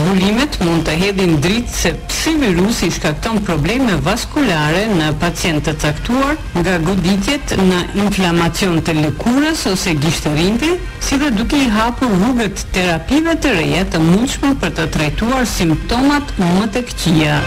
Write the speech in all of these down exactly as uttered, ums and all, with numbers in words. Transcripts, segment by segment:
Zbulimet mund të hedhin dritë se pse virusi shkakton probleme vaskulare në pacientë të caktuar, nga goditjet në inflamacion të lëkurës ose gishterinë, si dhe duke i hapur rrugët terapive të reja të mundshme për të trajtuar simptomat më të këqija.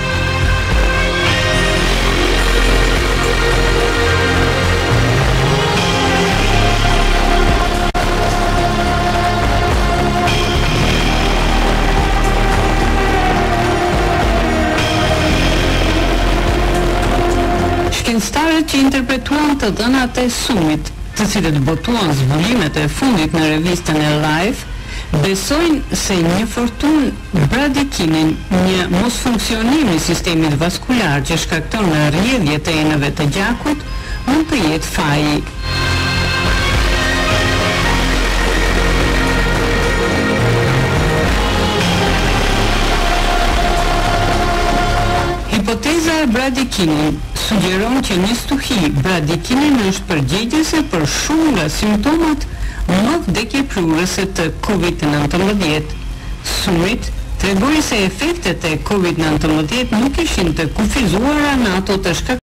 Shkencëtarët që interpretuan të dhënat e sumit, të cilët botuan zbulimet e fundit në revistën e Life, besojnë se një fortunë bradikinin, një mosfunksionim i sistemit vaskular që shkakton në rrjedhje të enëve të gjakut, mund të jetë faji. Hipoteza e bradikinin sugjeron që një stuhi bradikinin është përgjegjëse për shumë nga simptomat më vdekjeprurëse të COVID nineteen. Sumit tregoi se efektet e COVID nineteen nuk ishin të kufizuara në ato të shkaktuara